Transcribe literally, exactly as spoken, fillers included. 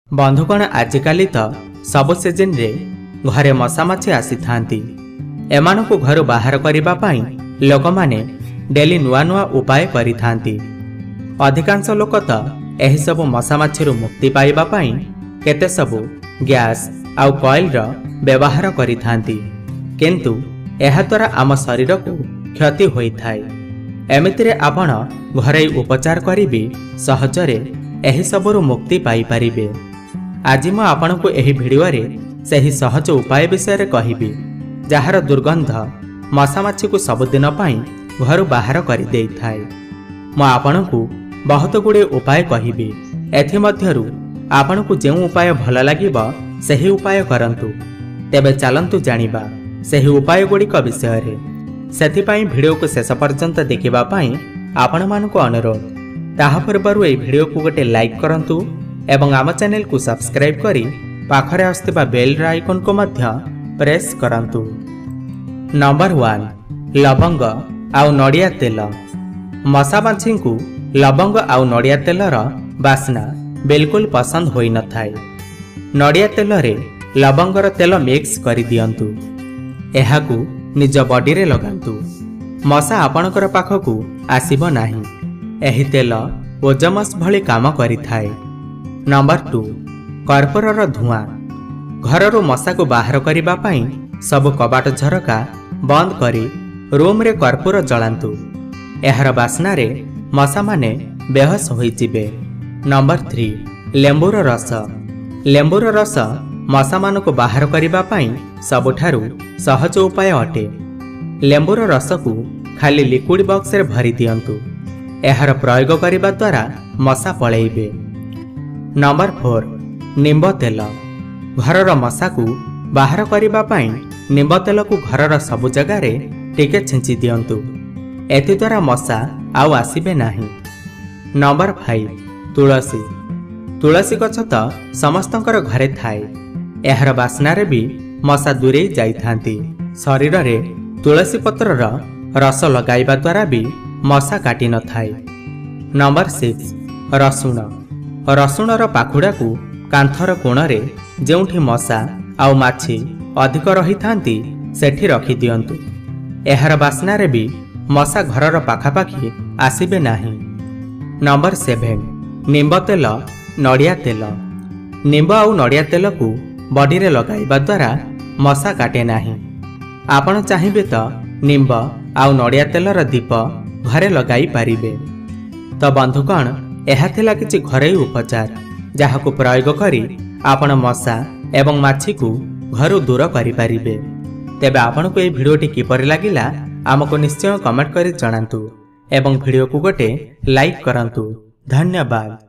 बंधुगण आजिकाली तो सब सीजन रे घरे मशा माछी आसी थांती। एमानकु घर बाहर करिबा पाई लोक माने डेली नुआ नुआ उपाय करि थांती। अधिकांश लोक तो एही सब मशा माछी मुक्ति पाइबा पाई केते सबु गैस आउ कॉइल रो व्यवहार करि थांती, किंतु एहा द्वारा आम शरीर को क्षति होई थाए। एमितिरे आपण घरे उपचार करिबी सहजरे एही सबरु मुक्ति पाई परिबे। आज मु आपनकु एही भिडियो रे सही सहज उपाय विषय रे कहिबी, जहार दुर्गंध मशा माछी को सबुदिन पाई घर बाहर करि देई थाए। मु आपनकु बहुत गुडे उपाय कहिबी। एथि मध्यरु आपनकु जेउ उपाय भल लागिबो सही उपाय करंतु। तेबे चलंतु जानिबा सही उपाय गुडिक विषय रे। सेथिपाई भिडियो को शेष पर्यंत देखिबा पाई आपण मानकु अनुरोध। ताहा पूर्वरु एई भिडियो को गोटे लाइक करंतु एवं आम चैनल को सब्सक्राइब करी पाखरे आस्थिबा बेल आइकन को मध्य प्रेस करंतु। नंबर वन, लवंग आउ नड़िया तेल। मशा माछी को लवंग आउ नड़िया तेलर बास्ना बिल्कुल पसंद होई न थाए। नड़िया तेल रे लवंगर तेल मिक्स करि दियंतु। एहाकू निज बॉडी रे लगांतु। मशा आपणकर पाखकू आसीबो नाही। एही तेल ओजमस भली काम करि थाए। नंबर टू, कर्पूरर धुआं। घररू मशा को बाहर करिबा पाई सब कबाट झरका बंद करी रूम रे कर्पूर जलांतु। एहार बास्ना रे मशा माने बेहोश होई जिबे। नंबर थ्री, लेंबुर रस। लेंबुर रस मशा मान को बाहर करिबा पाई सबुठारु सहज उपाय अटे। लेंबुर रस को खाली लिक्विड बॉक्स रे भरी दियंतु। एहार प्रयोग करिबा द्वारा मशा पळेइबे। नंबर फोर, निंब तेल। घरर मशा को बाहर करिबा पाई निंब तेल को घरर सबु जगह रे टिके छिंची दियंतु। एथि द्वारा मशा आउ आसीबे नाही। नंबर फाइव, तुलसी। तुलसी गछ तो समस्तंकर घरे थाए। एहार बास्ना रे भी मशा दूरे जाई थांती। शरीर रे तुलसी पत्रर रस लगाइबा द्वारा भी मशा काटी न थाए। Number six, रसुण। रसुणर पाखुड़ा को कांथर कोण रे जेउठी मशा आउ माछी अधिक रही थांती सेठी रखी दियंतु। एहार बास्ना रे भी मशा घरर पाखापाखी आसीबे नाही। नंबर सेवेन, निंब तेल नड़िया तेल। निंब आउ नड़िया तेल को बॉडी रे लगाइबा द्वारा मशा काटे नाही। आपण चाहिबे तो निंब आउ नड़िया तेलर दीप घरे लगाई पारिबे। तो बंधुगण, एहा थिला किछि घरे उपचार जहाको प्रयोग करी आपण मशा एवं माछी को घरु दूर करि पारिबे। तेबे आपनको ए भिडियोटी किपरि लागिला आमको निश्चय कमेंट करी जणांतु एवं भिडियो को गोटे लाइक करंतु। धन्यवाद।